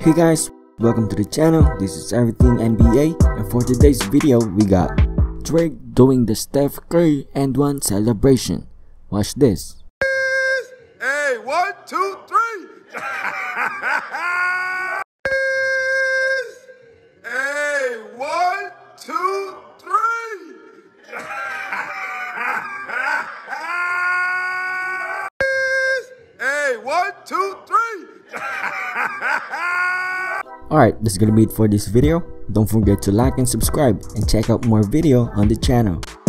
Hey guys, welcome to the channel. This is Everything NBA, and for today's video we got Drake doing the Steph Curry and one celebration. Watch this. Hey, 1, 2, 3. Hey, 1, 2, 3. Hey, 1, 2, 3. Alright, that's gonna be it for this video. Don't forget to like and subscribe and check out more video on the channel.